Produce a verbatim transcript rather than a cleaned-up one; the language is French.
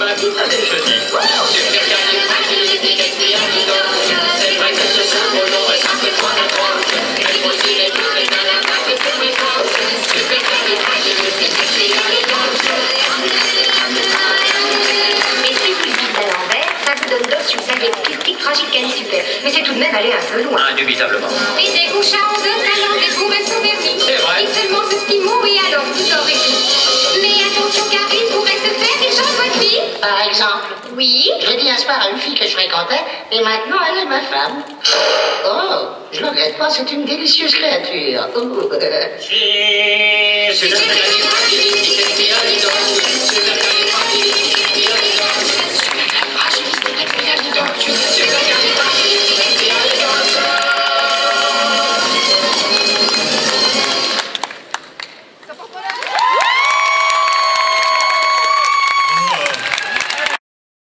pas tout à fait joli. C'est vrai que ce symbole est un peu trop drôle. Mais faut aussi les tous les malins, un peu pour les autres. Et si vous le dites à l'envers, ça vous donne dos sur sa tic tragique super. Mais c'est tout de même aller un peu loin. Indubitablement. Et des couchants de talent, des bourrées sont vernis. C'est vrai. Et seulement ce qui et alors vous aurez tout. Mais attention car il pourrait se faire des choses votre vie. Par exemple, Oui. j'ai dit un soir à une fille que je fréquentais, et maintenant elle est ma femme. Oh, je le regrette pas, c'est une délicieuse créature. Oh. C'est